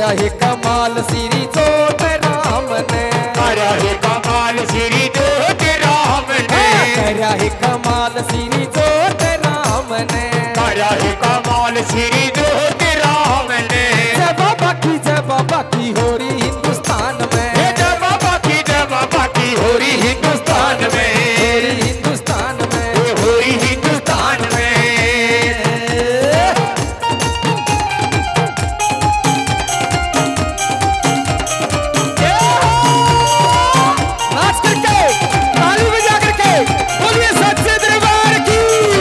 कर्या हे कमाल श्री जोत राम ने, कर्या हे कमाल श्री जोत राम ने, कर्या हे कमाल श्री जोत राम ने, कर्या हे कमाल श्री जोत राम ने। जय बाबा की हो रही हिंदुस्तान में, जय बाबा की हो रही हिंदुस्तान में, हो रही हिंदुस्तान में, हो रही हिंदुस्तान में। नाच करके ताली बजा करके बोलिए सच्चे दरबार की।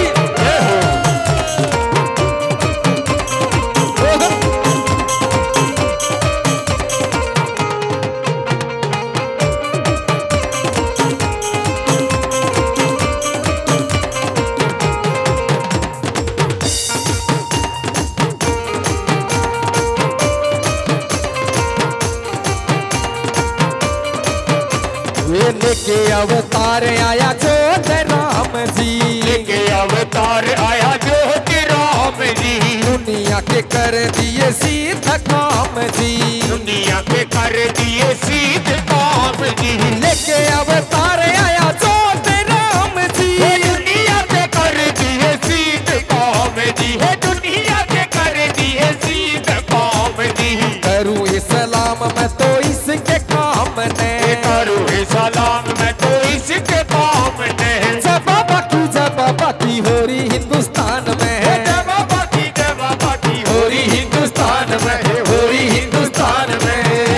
लेके अवतार आया जोत राम जी, लेके अवतार आया जोत राम जी, दुनिया के कर दिए सीधा काम जी, दुनिया के कर दिए सीध काम जी। लेके अवतार आया जोत राम जी, दुनिया के कर दिए सीध काम जी, दुनिया के कर दिए सीध काम जी। करूँ सलाम मैं तो इसके काम ने, करूँ सलाम मैं तो इसके काम ने। जय बाबा की हो रही हिंदुस्तान में, जय बाबा की हो रही हिंदुस्तान में, हो रही हिंदुस्तान में।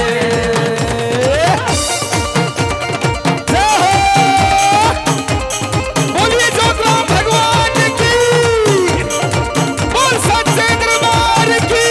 जय हो, बोलिए जोतराम भगवान की, बोल सच्चे दरबार की।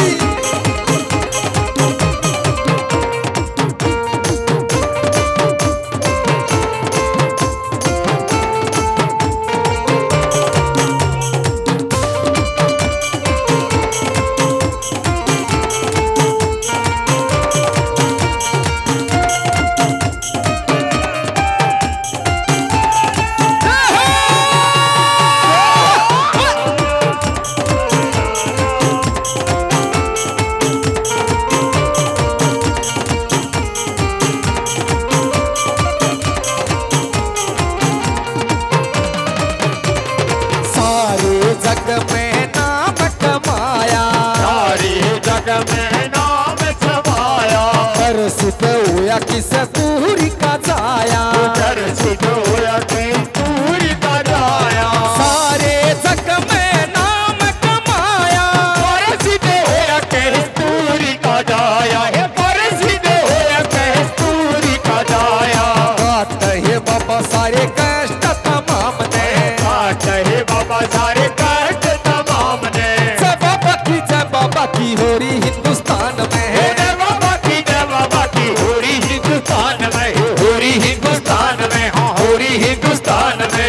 जग में नाम कमाया, सारे जग में नाम समाया, दर्शित हुआ किस दूरी का जाया, दर्शित होया दूरी का जाया। सारे जग में नाम कमाया, दर्शित होया दूरी का जाया, दर्शित होया दूरी का जाया। काट है बाबा सारे कष्ट तमाम ने, काट है बाबा सारे कष्ट तमाम ने। जय बाबा की हो रही हिंदुस्तान में, जय बाबा की हो रही हिंदुस्तान में, हो रही हिंदुस्तान में, हाँ हो रही हिंदुस्तान में।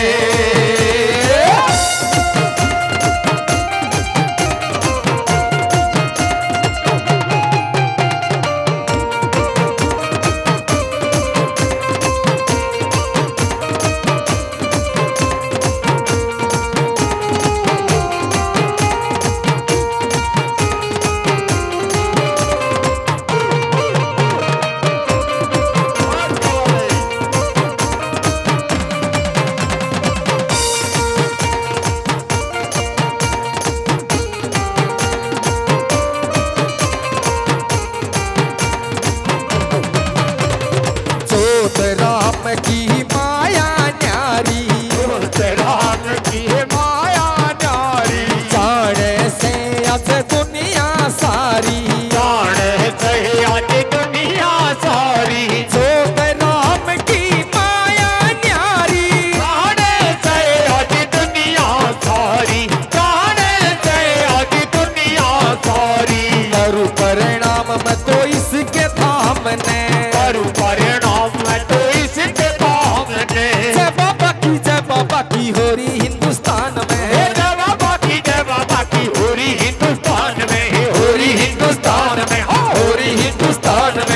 जोत राम की माया न्यारी, जोत राम की माया न्यारी, जाने से आज दुनिया सारी, जाने से आज दुनिया सारी। जोत राम की माया न्यारी, जाने से आज दुनिया सारी, जाने से आज दुनिया सारी। करूँ परिणाम मैं तो इसके धाम ने, करूँ परिणाम मैं तो इसके धाम ने। जय बाबा की हो रही हिंदुस्तान में, जय बाबा की हो रही हिंदुस्तान में, हो रही हिंदुस्तान में, हाँ हो रही हिंदुस्तान में।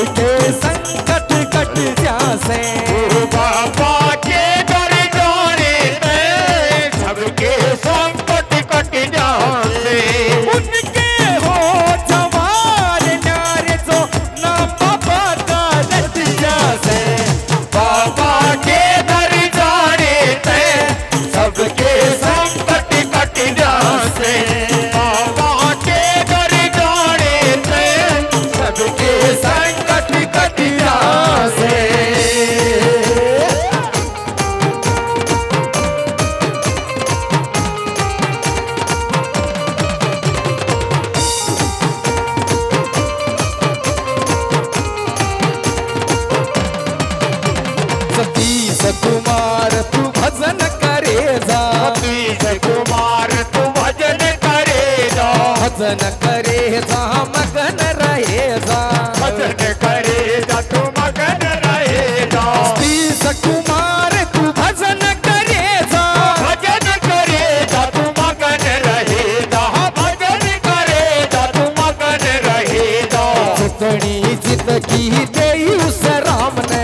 सबके संकट कट जासे। बाबा के दर जाने ते सबके संकट कट जासे। उनके हो जवान न्यारे जो नाम बाबा का रट जासे। बाबा के दर जाने ते सबके संकट कट जासे। बाबा के दर जाने ते सबके संकट कट जासे। सतीश कुमार तू भजन करे जा। सतीश कुमार तू भजन करे जा। भजन करे जा मगन रहे जा। भजन करे जा तू मगन रहे जा। सतीश कुमार तू भजन करे जा। भजन करे जा तू मगन रहे जा। भजन करे जा तू मगन रहे जा। जितनी जिंदगी दे उस राम ने